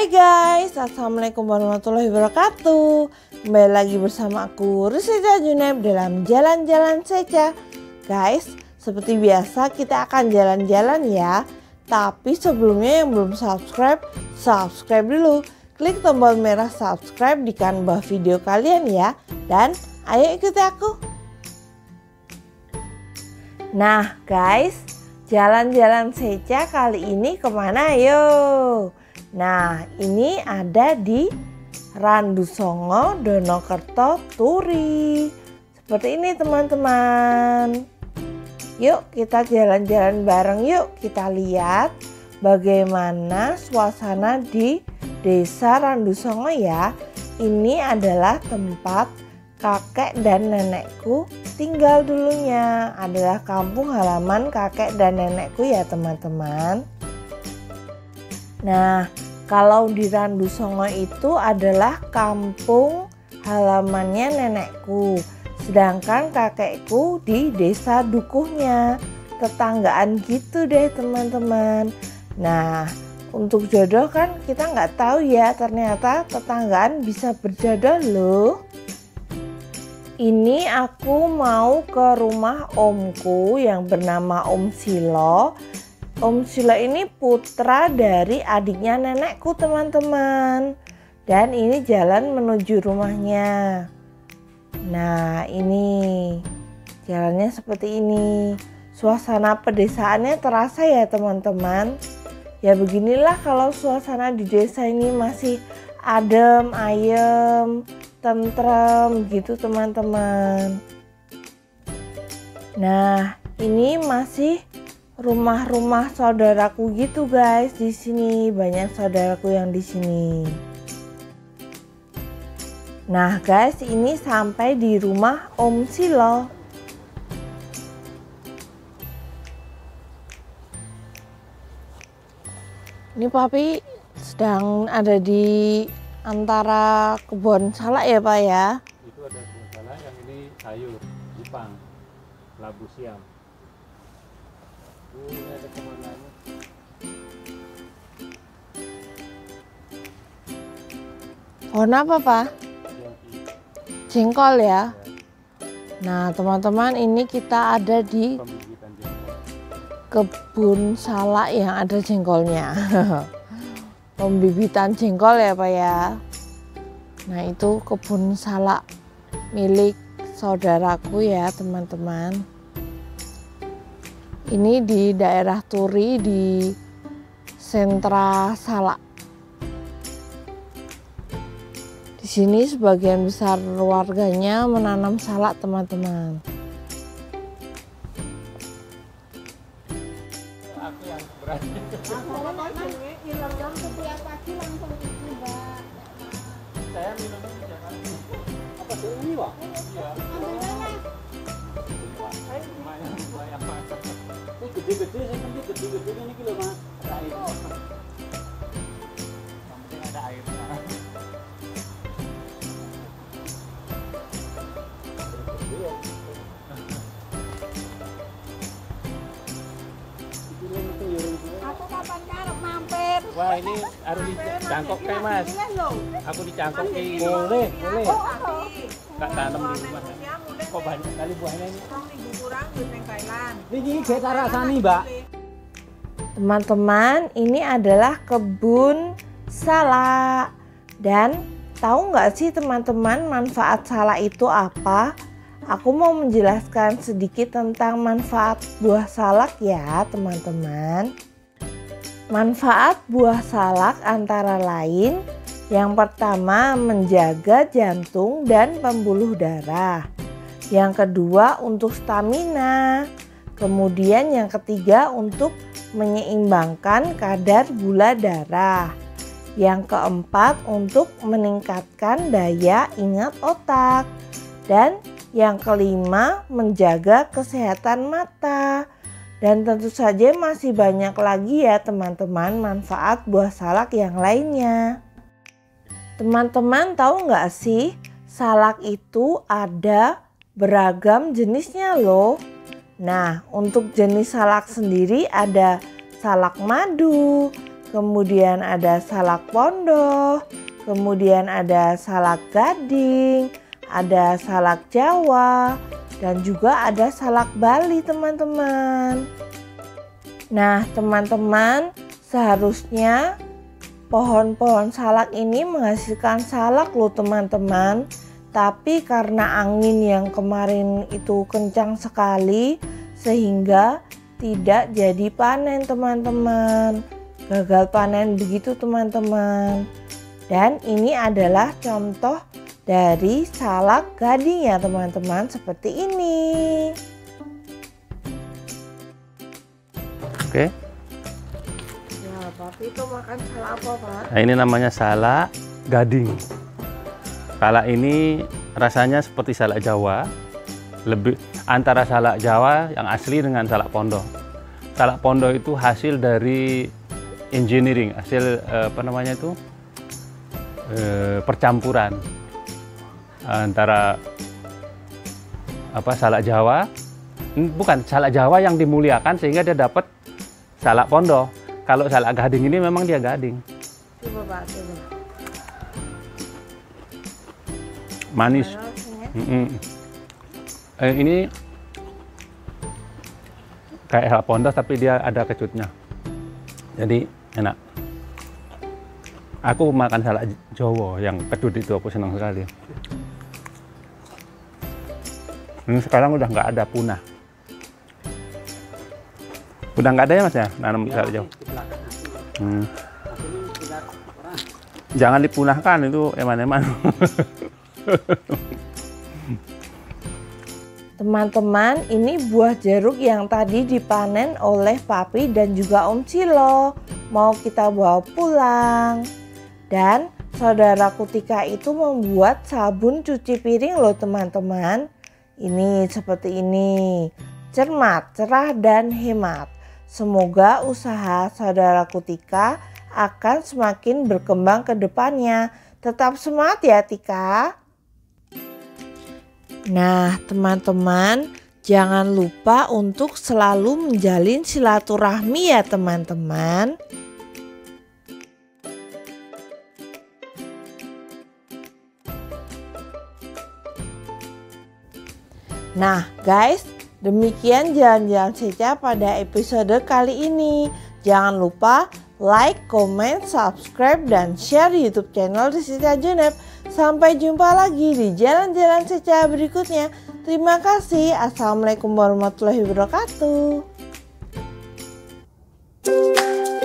Hai guys, assalamualaikum warahmatullahi wabarakatuh. Kembali lagi bersama aku Rizida Juneb dalam Jalan-Jalan Seca. Guys, seperti biasa kita akan jalan-jalan ya. Tapi sebelumnya yang belum subscribe, subscribe dulu. Klik tombol merah subscribe di kanan bawah video kalian ya. Dan ayo ikuti aku. Nah guys, jalan-jalan Seca kali ini kemana yuk? Nah, ini ada di Randu Songo, Donokerto, Turi. Seperti ini teman-teman. Yuk kita jalan-jalan bareng yuk. Kita lihat bagaimana suasana di Desa Randu Songo ya. Ini adalah tempat kakek dan nenekku tinggal dulunya. Adalah kampung halaman kakek dan nenekku ya teman-teman. Nah, kalau di Randu Songo itu adalah kampung halamannya nenekku. Sedangkan kakekku di desa dukuhnya. Tetanggaan gitu deh teman-teman. Nah, untuk jodoh kan kita nggak tahu ya. Ternyata tetanggaan bisa berjodoh loh. Ini aku mau ke rumah omku yang bernama Om Silo. Om Silo ini putra dari adiknya nenekku teman-teman. Dan ini jalan menuju rumahnya. Nah ini jalannya seperti ini. Suasana pedesaannya terasa ya teman-teman. Ya beginilah kalau suasana di desa ini masih adem, ayem, tentrem gitu teman-teman. Nah ini masih rumah-rumah saudaraku gitu guys. Di sini banyak saudaraku yang di sini. Nah guys, ini sampai di rumah Om Silo. Ini papi sedang ada di antara kebun salak ya Pak ya. Itu ada kebun salak, yang ini sayur, Jepang, labu siam. Ini ada kemana-mana. Pohon apa Pak? Jengkol ya. Nah teman-teman, ini kita ada di kebun salak yang ada jengkolnya. Pembibitan jengkol ya Pak ya. Nah itu kebun salak milik saudaraku ya teman-teman. Ini di daerah Turi, di sentra salak. Di sini sebagian besar warganya menanam salak teman-teman. Aku yang berani. Saya minumnya di Jakarta. Apa sih ini Pak? Iya. Lumayan masak. Ini gede-gede, saya kan gede-gede ini kilo Mas. Ada air. Yang penting ada air. Aku kapan karep mampir? Wah ini harus dicangkok kayak Mas. Aku dicangkok kayak boleh. Kak tanam di rumah. Kok banyak kali buahnya ini? Ini kita rasani, Mbak. Teman-teman, ini adalah kebun salak. Dan tahu nggak sih teman-teman manfaat salak itu apa? Aku mau menjelaskan sedikit tentang manfaat buah salak ya teman-teman. Manfaat buah salak antara lain, yang pertama menjaga jantung dan pembuluh darah. Yang kedua untuk stamina. Kemudian yang ketiga untuk menyeimbangkan kadar gula darah. Yang keempat untuk meningkatkan daya ingat otak. Dan yang kelima menjaga kesehatan mata. Dan tentu saja masih banyak lagi ya teman-teman manfaat buah salak yang lainnya. Teman-teman tahu nggak sih, salak itu ada beragam jenisnya loh. Nah untuk jenis salak sendiri ada salak madu, kemudian ada salak Pondoh, kemudian ada salak Gading, ada salak Jawa, dan juga ada salak Bali teman-teman. Nah teman-teman, seharusnya pohon-pohon salak ini menghasilkan salak loh teman-teman. Tapi karena angin yang kemarin itu kencang sekali sehingga tidak jadi panen teman-teman. Gagal panen begitu teman-teman. Dan ini adalah contoh dari salak Gading ya teman-teman, seperti ini. Oke. Ya, Papi itu makan salak apa, Pak? Nah, ini namanya salak Gading. Salak ini rasanya seperti salak Jawa, lebih antara salak Jawa yang asli dengan salak Pondoh. Salak Pondoh itu hasil dari engineering, hasil percampuran antara salak Jawa, bukan salak Jawa yang dimuliakan sehingga dia dapat salak Pondoh. Kalau salak Gading ini memang dia Gading. Coba Pak, coba. Manis. Ini kayak salak Pondoh tapi dia ada kecutnya, jadi enak. Aku makan salak Jawa yang kecut itu, aku senang sekali. Ini sekarang udah nggak ada, punah. Udah nggak ada ya Mas ya, nanam salak Jawa. Jangan dipunahkan, itu eman-eman. Teman-teman, ini buah jeruk yang tadi dipanen oleh Papi dan juga Om Cilo. Mau kita bawa pulang. Dan saudaraku Tika itu membuat sabun cuci piring loh teman-teman. Ini seperti ini. Cermat, cerah, dan hemat. Semoga usaha saudaraku Tika akan semakin berkembang ke depannya. Tetap semangat ya Tika. Nah teman-teman, jangan lupa untuk selalu menjalin silaturahmi ya teman-teman. Nah guys, demikian jalan-jalan Seca pada episode kali ini. Jangan lupa like, comment, subscribe, dan share YouTube channel Rizka Junep. Sampai jumpa lagi di jalan-jalan Seca berikutnya. Terima kasih. Assalamualaikum warahmatullahi wabarakatuh.